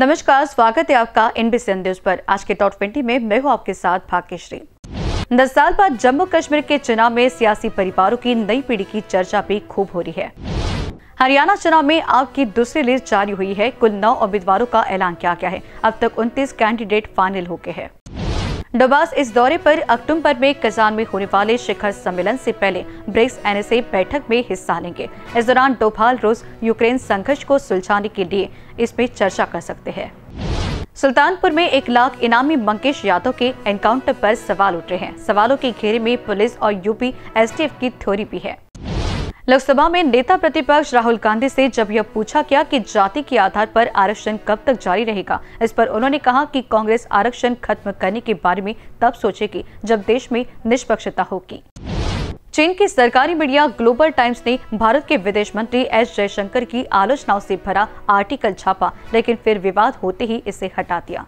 नमस्कार, स्वागत है आपका एनबीसी न्यूज पर। आज के टॉप 20 में मैं हूं आपके साथ भाग्यश्री। 10 साल बाद जम्मू कश्मीर के चुनाव में सियासी परिवारों की नई पीढ़ी की चर्चा भी खूब हो रही है। हरियाणा चुनाव में आप की दूसरी लिस्ट जारी हुई है। कुल 9 उम्मीदवारों का ऐलान किया गया है। अब तक 29 कैंडिडेट फाइनल हो गए हैं। डोभाल इस दौरे पर अक्टूबर में कजान में होने वाले शिखर सम्मेलन से पहले ब्रिक्स एनएसए बैठक में हिस्सा लेंगे। इस दौरान डोभाल रूस यूक्रेन संघर्ष को सुलझाने के लिए इसमें चर्चा कर सकते हैं। सुल्तानपुर में 1 लाख इनामी मंकेश यादव के एनकाउंटर पर सवाल उठ रहे हैं। सवालों के घेरे में पुलिस और यूपी एसटीएफ की थ्योरी भी है। लोकसभा में नेता प्रतिपक्ष राहुल गांधी से जब यह पूछा गया कि जाति के आधार पर आरक्षण कब तक जारी रहेगा, इस पर उन्होंने कहा कि कांग्रेस आरक्षण खत्म करने के बारे में तब सोचेगी जब देश में निष्पक्षता होगी। चीन की सरकारी मीडिया ग्लोबल टाइम्स ने भारत के विदेश मंत्री एस जयशंकर की आलोचनाओं से भरा आर्टिकल छापा, लेकिन फिर विवाद होते ही इसे हटा दिया।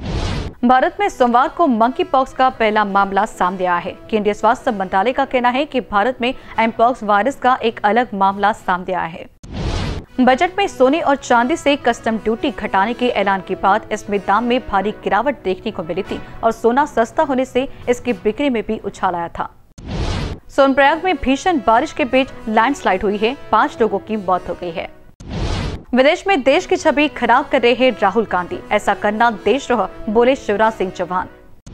भारत में सोमवार को मंकी पॉक्स का पहला मामला सामने आया है। केंद्रीय स्वास्थ्य मंत्रालय का कहना है कि भारत में एमपॉक्स वायरस का एक अलग मामला सामने आया है। बजट में सोने और चांदी से कस्टम ड्यूटी घटाने के ऐलान के बाद इसमें दाम में भारी गिरावट देखने को मिली थी और सोना सस्ता होने से इसकी बिक्री में भी उछाल आया था। सोनप्रयाग में भीषण बारिश के बीच लैंडस्लाइड हुई है। 5 लोगों की मौत हो गई है। विदेश में देश की छवि खराब कर रहे हैं राहुल गांधी। ऐसा करना देशद्रोह, बोले शिवराज सिंह चौहान।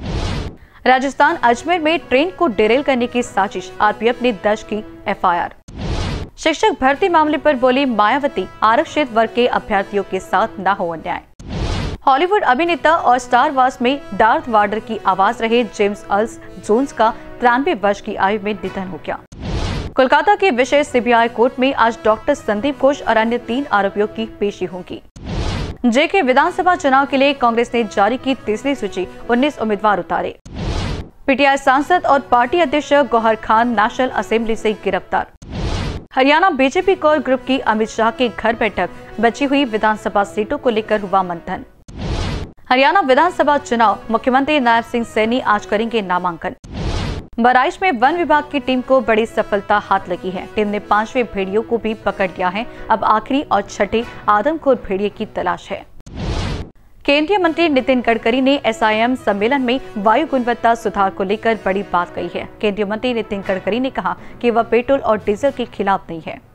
राजस्थान अजमेर में ट्रेन को डिरेल करने की साजिश, आरपीएफ ने दर्ज की एफआईआर। शिक्षक भर्ती मामले पर बोली मायावती, आरक्षित वर्ग के अभ्यर्थियों के साथ न हो अन्याय। हॉलीवुड अभिनेता और स्टार वार्स में डार्थ वाडर की आवाज रहे जेम्स अर्ल जोन्स का 93 वर्ष की आयु में निधन हो गया। कोलकाता के विशेष सीबीआई कोर्ट में आज डॉक्टर संदीप घोष और अन्य 3 आरोपियों की पेशी होगी। जेके विधानसभा चुनाव के लिए कांग्रेस ने जारी की तीसरी सूची, 19 उम्मीदवार उतारे। पीटीआई सांसद और पार्टी अध्यक्ष गौहर खान नेशनल असेंबली से गिरफ्तार। हरियाणा बीजेपी कोर ग्रुप की अमित शाह के घर बैठक, बची हुई विधानसभा सीटों को लेकर हुआ मंथन। हरियाणा विधानसभा चुनाव, मुख्यमंत्री नायब सिंह सैनी आज करेंगे नामांकन। बहराइच में वन विभाग की टीम को बड़ी सफलता हाथ लगी है। टीम ने 5वें भेड़ियों को भी पकड़ लिया है। अब आखिरी और छठे आदमखोर भेड़िए की तलाश है। केंद्रीय मंत्री नितिन गडकरी ने एसआईएम सम्मेलन में वायु गुणवत्ता सुधार को लेकर बड़ी बात कही है। केंद्रीय मंत्री नितिन गडकरी ने कहा कि वह पेट्रोल और डीजल के खिलाफ नहीं है।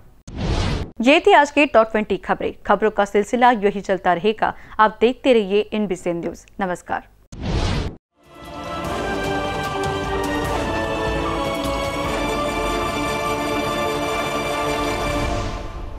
ये थी आज की टॉप 20 खबरें। खबरों का सिलसिला यूं ही चलता रहेगा। आप देखते रहिए एनबीसी न्यूज। नमस्कार।